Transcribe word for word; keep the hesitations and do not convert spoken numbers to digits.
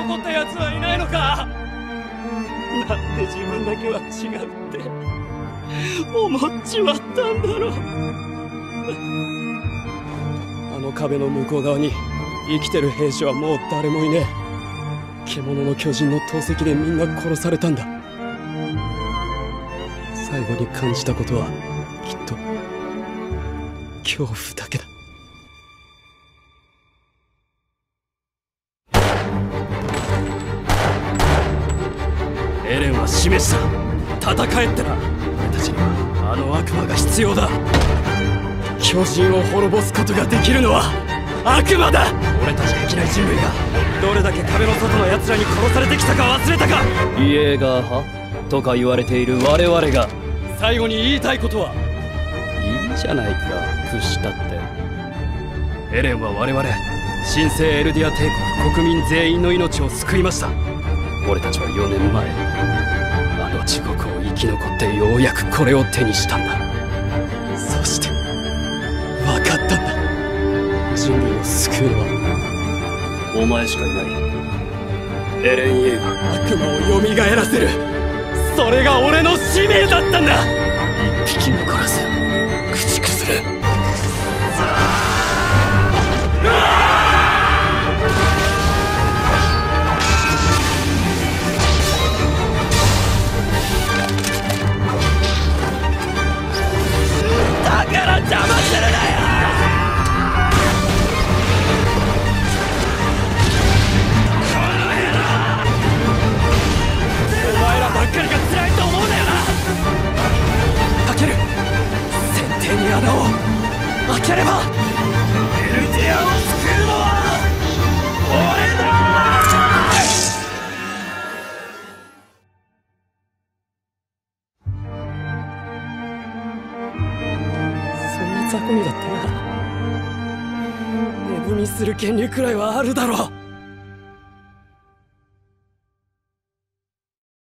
残った奴はいないのか。なんで自分だけは違うって思っちまったんだろう。あの壁の向こう側に生きてる兵士はもう誰もいねえ。獣の巨人の投石でみんな殺されたんだ。最後に感じたことはきっと恐怖だけだ。エレンは示した。戦えってな。俺たちにはあの悪魔が必要だ。巨人を滅ぼすことができるのは悪魔だ。俺たち壁内人類がどれだけ壁の外の奴らに殺されてきたか忘れたか。 イエーガー派とか言われている我々が最後に言いたいことは。 いいじゃないか、屈したって。 エレンは我々神聖エルディア帝国国民全員の命を救いました。俺たちはよねんまえあの地獄を生き残ってようやくこれを手にしたんだ。そして分かったんだ。人類を救うのはお前しかいない。 エレン・イェイは悪魔を蘇らせる。それが俺の使命だったんだ。 一匹残らず駆逐する。 だから邪魔するなよ。ばっかりが辛いと思うなよな。タケル、船底に穴を開ければエルディアを救うのは俺だ。そんな雑魚にだってな、値踏みする権利くらいはあるだろう。